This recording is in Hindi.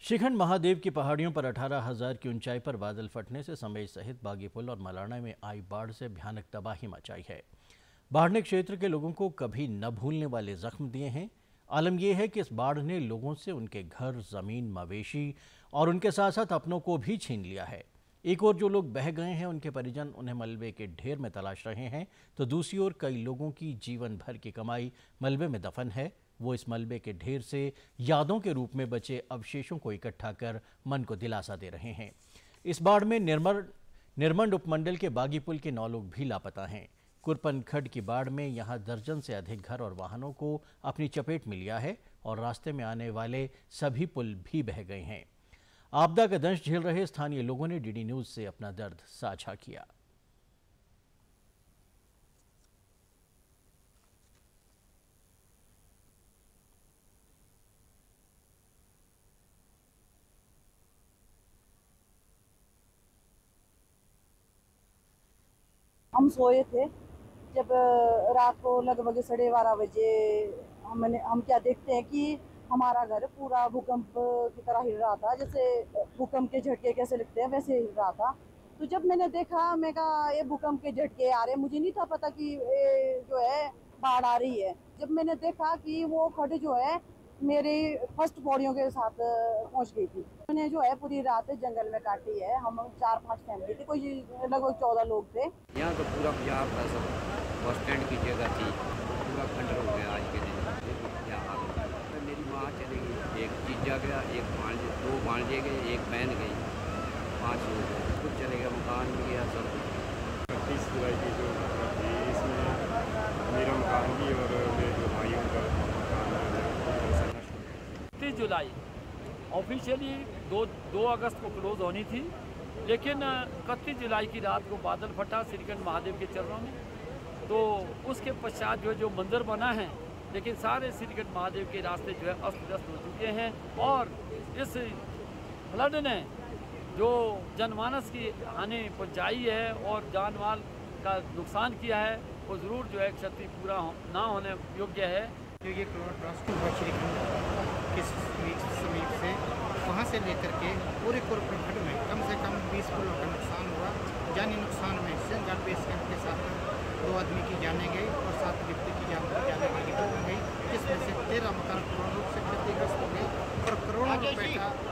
श्रीखंड महादेव की पहाड़ियों पर 18,000 की ऊंचाई पर बादल फटने से समेत सहित बागीपुल और मलारना में आई बाढ़ से भयानक तबाही मचाई है। बाढ़ ने क्षेत्र के लोगों को कभी न भूलने वाले जख्म दिए हैं। आलम यह है कि इस बाढ़ ने लोगों से उनके घर, जमीन, मवेशी और उनके साथ साथ अपनों को भी छीन लिया है। एक ओर जो लोग बह गए हैं उनके परिजन उन्हें मलबे के ढेर में तलाश रहे हैं, तो दूसरी ओर कई लोगों की जीवन भर की कमाई मलबे में दफन है। वो इस मलबे के ढेर से यादों के रूप में बचे अवशेषों को इकट्ठा कर मन को दिलासा दे रहे हैं। इस बाढ़ में निरमंड उपमंडल के बागीपुल के 9 लोग भी लापता हैं। कुरपन खड्ड की बाढ़ में यहां दर्जन से अधिक घर और वाहनों को अपनी चपेट में लिया है और रास्ते में आने वाले सभी पुल भी बह गए हैं। आपदा का दंश झेल रहे स्थानीय लोगों ने डीडी न्यूज से अपना दर्द साझा किया। हम सोए थे जब रात को लगभग 12:30 बजे हम क्या देखते हैं कि हमारा घर पूरा भूकंप की तरह हिल रहा था। जैसे भूकंप के झटके कैसे लगते हैं वैसे हिल रहा था। तो जब मैंने देखा, मैं कहा ये भूकंप के झटके आ रहे, मुझे नहीं था पता कि ये जो है बाढ़ आ रही है। जब मैंने देखा कि वो खड्ड जो है मेरी फर्स्ट पौड़ियों के साथ पहुंच गई थी। मैंने जो है पूरी रात जंगल में काटी है। हम 4-5 फैमिली थी, कोई लगभग 14 लोग थे। यहाँ तो पूरा पंजाब का सब बस स्टैंड की जगह थी, पूरा खंडर हो गया आज के दिन। क्या हाल है। मेरी माँ चली गई, एक जीजा गया, एक भांजे, 2 भांजे गए, एक बहन गई, 5 लोग कुछ चले गए, मकान भी गया सब। 31 जुलाई की जो थी इसमें मेरा मकान भी और मेरे दो भाइयों का मकान 30 जुलाई ऑफिशियली 2 अगस्त को क्लोज होनी थी, लेकिन 31 जुलाई की रात को बादल फटा श्रीखंड महादेव के चरणों में। तो उसके पश्चात जो है जो मंजर बना है, लेकिन सारे श्रीखंड महादेव के रास्ते जो है अस्त व्यस्त हो चुके हैं। और इस फ्लड ने जो जनमानस की हानि पहुँचाई है और जान माल का नुकसान किया है, वो ज़रूर जो है क्षति पूरा ना होने योग्य है। जो ये ट्रस्ट हुआ श्रीखंड के समीप से, वहाँ से लेकर के पूरे कुरपन खड्ड में कम से कम 20 पुलों का नुकसान हुआ। जानी नुकसान में सेंगार बेस कैंप के साथ 2 आदमी की जाने गई और 7 व्यक्ति की जाने गई, जिसमें से 13 मकान पूर्ण रूप से क्षतिग्रस्त हो गए और करोड़ों रुपए का